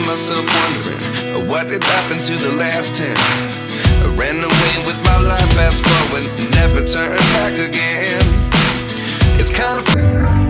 myself wondering, what did happen to the last 10? I ran away with my life, fast forward, never turn back again. It's kind of